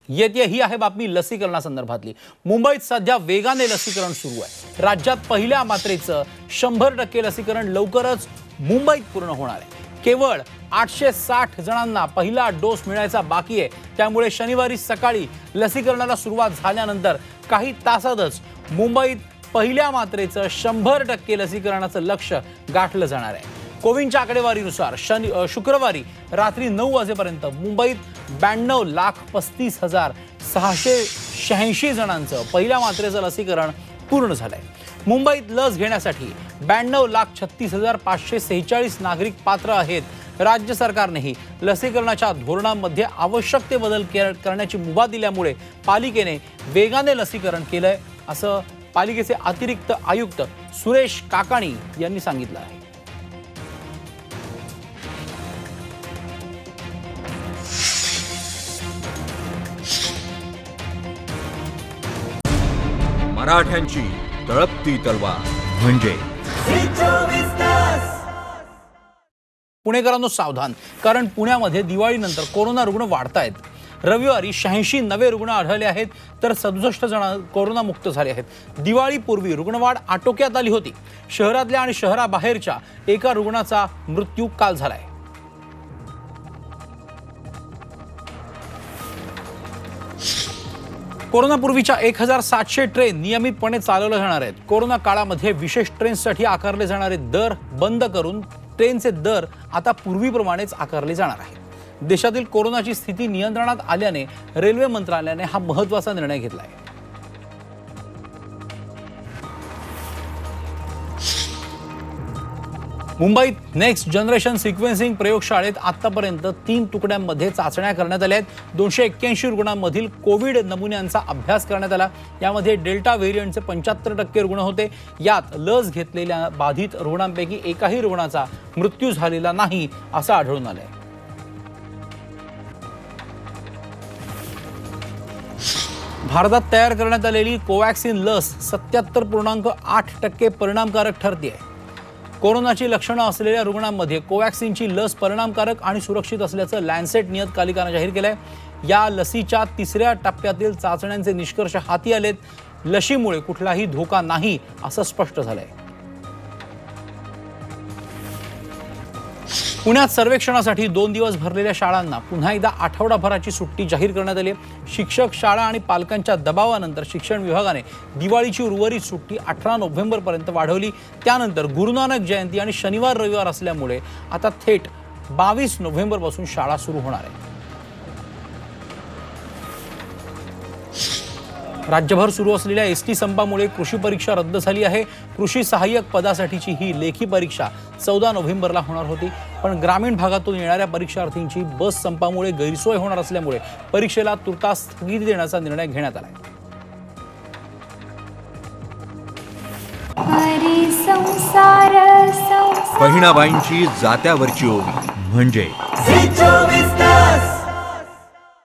येते ही आहे बातमी लसीकरणासंदर्भातली। मुंबईत सध्या वेगाने लसीकरण सुरू आहे। राज्यात पहिल्या मात्रेचं 100% लसीकरण लवकरच मुंबईत पूर्ण होणार आहे। केवळ 860 जणांना पहिला डोस मिळायचा बाकी आहे। त्यामुळे शनिवारी सकाळी लसीकरणाला सुरुवात झाल्यानंतर काही तासातच मुंबईत पहिल्या मात्रेचं 100% लसीकरणाचं लक्ष्य गाठलं जाणार आहे। कोविडच्या आकडेवारीनुसार शुक्रवारी रात्री 9 वाजेपर्यंत मुंबईत 92,35,686 जणांचं पहिल्या मात्रेचं लसीकरण पूर्ण झालंय। मुंबईत लस घेण्यासाठी 92,36,546 नागरिक पात्र आहेत। राज्य सरकारनेही लसीकरणाच्या धोरणांमध्ये आवश्यक ते बदल करण्याची मुभा दिल्यामुळे पालिकेने वेगाने लसीकरण केलंय, असं पालिकेचे अतिरिक्त आयुक्त सुरेश काकाणी यांनी सांगितलं आहे। मराठ्यांची तळपती तलवार म्हणजे पुणेकरांनो सावधान, कारण पुण्यामध्ये दिवाळीनंतर कोरोना रुग्ण वाढतायत। रविवारी 86 नवे रुग्ण आढळले आहेत, तर 67 जण कोरोना मुक्त झाले आहेत। दिवाळीपूर्वी रुग्णवाढ आटोक्यात आली होती। शहरातल्या आणि शहराबाहेरच्या एका रुग्णाचा मृत्यू काल झालाय। कोरोनापूर्वीच्या 1700 ट्रेन नियमितपणे चालवल्या जाणार आहेत। कोरोना काळामध्ये विशेष ट्रेन्ससाठी आकारले जाणारे दर बंद करून ट्रेनचे दर आता पूर्वीप्रमाणेच आकारले जाणार आहेत। देशातील कोरोनाची स्थिती नियंत्रणात आल्याने रेल्वे मंत्रालयाने हा महत्त्वाचा निर्णय घेतला आहे। मुंबईत नेक्स्ट जनरेशन सिक्वेन्सिंग प्रयोगशाळेत आतापर्यंत 3 तुकड्यांमध्ये चाचण्या करण्यात आल्या आहेत। 281 रुग्णांमधील कोविड नमुन्यांचा अभ्यास करण्यात आला। यामध्ये डेल्टा व्हेरियंटचे 75% रुग्ण होते। यात लस घेतलेल्या बाधित रुग्णांपैकी एकाही रुग्णाचा मृत्यू झालेला नाही, असं आढळून आलंय। भारतात तयार करण्यात आलेली कोवॅक्सिन लस 77.8% परिणामकारक ठरते आहे। कोरोनाची लक्षणं असलेल्या रुग्णांमध्ये कोवॅक्सिनची लस परिणामकारक आणि सुरक्षित असल्याचं लॅन्सेट नियतकालिकाने जाहीर केलंय। या लसीच्या 3ऱ्या टप्प्यातील चाचण्यांचे निष्कर्ष हाती आलेत। लशीमुळे कुठलाही धोका नाही, असं स्पष्ट झालंय। पुण्यात सर्वेक्षणासाठी 2 दिवस भरलेल्या शाळांना पुन्हा एकदा आठवडाभराची सुट्टी जाहीर करण्यात आली। शिक्षक, शाळा आणि पालकांच्या दबावानंतर शिक्षण विभागाने दिवाळीची उर्वरित सुट्टी 18 नोव्हेंबरपर्यंत वाढवली। त्यानंतर गुरुनानक जयंती आणि शनिवार रविवार असल्यामुळे आता थेट 22 नोव्हेंबरपासून शाळा सुरू होणार आहे। राज्यभर सुरू असलेल्या एसटी संपामुळे कृषी परीक्षा रद्द झाली आहे। कृषी सहाय्यक पदासाठीची ही लेखी परीक्षा 14 नोव्हेंबरला होणार होती, पण ग्रामीण भागातून येणाऱ्या परीक्षार्थींची बस संपामुळे गैरसोय होणार असल्यामुळे परीक्षेला तुर्तास स्थगिती देण्याचा निर्णय घेण्यात आला आहे। बहिणाबाईंची जात्यावरची ओवी म्हणजे